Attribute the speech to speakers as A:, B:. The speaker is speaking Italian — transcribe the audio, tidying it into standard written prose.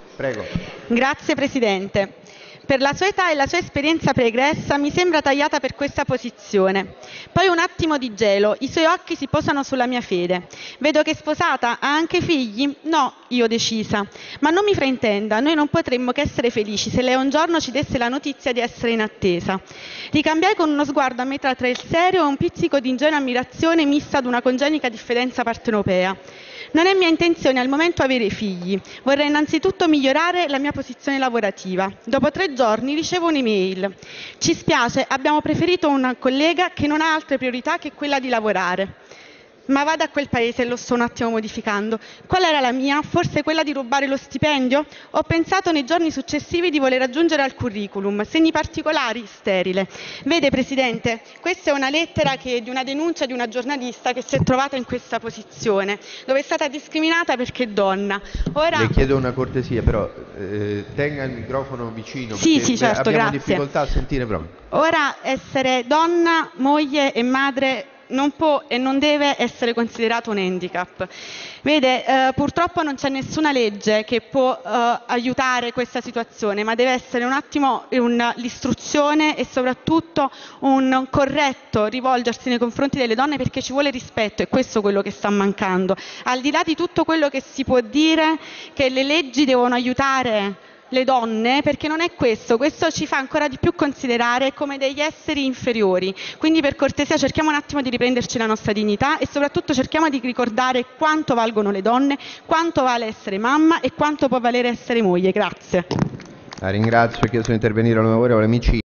A: Prego.
B: Grazie Presidente. Per la sua età e la sua esperienza pregressa mi sembra tagliata per questa posizione. Poi un attimo di gelo, i suoi occhi si posano sulla mia fede. Vedo che è sposata, ha anche figli? No, io decisa. Ma non mi fraintenda, noi non potremmo che essere felici se lei un giorno ci desse la notizia di essere in attesa. Ricambiai con uno sguardo a metà tra il serio e un pizzico di ingenua ammirazione mista ad una congenica diffidenza partenopea. Non è mia intenzione al momento avere figli. Vorrei innanzitutto migliorare la mia posizione lavorativa. Dopo 3 giorni ricevo un'email. Ci spiace, abbiamo preferito un collega che non ha altre priorità che quella di lavorare. Ma vado a quel paese, lo sto un attimo modificando. Qual era la mia? Forse quella di rubare lo stipendio? Ho pensato nei giorni successivi di voler aggiungere al curriculum segni particolari, sterile. Vede Presidente, questa è una lettera di una denuncia di una giornalista che si è trovata in questa posizione, dove è stata discriminata perché è donna. Ora...
A: Le chiedo una cortesia, però tenga il microfono vicino.
B: Sì,
A: perché
B: sì, certo,
A: abbiamo
B: grazie.
A: difficoltà a sentire proprio.
B: Ora essere donna, moglie e madre non può e non deve essere considerato un handicap. Vede, purtroppo non c'è nessuna legge che può aiutare questa situazione, ma deve essere un attimo l'istruzione e soprattutto un corretto rivolgersi nei confronti delle donne, perché ci vuole rispetto, e questo è quello che sta mancando. Al di là di tutto quello che si può dire, che le leggi devono aiutare le donne, perché non è questo ci fa ancora di più considerare come degli esseri inferiori. Quindi per cortesia cerchiamo un attimo di riprenderci la nostra dignità e soprattutto cerchiamo di ricordare quanto valgono le donne, quanto vale essere mamma e quanto può valere essere moglie. Grazie.
A: La ringrazio, ho chiesto di intervenire l'onorevole Amici.